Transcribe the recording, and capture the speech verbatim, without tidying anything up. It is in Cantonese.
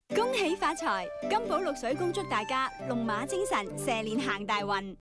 恭喜發財！金寶綠水恭祝大家龍馬精神，蛇年行大運。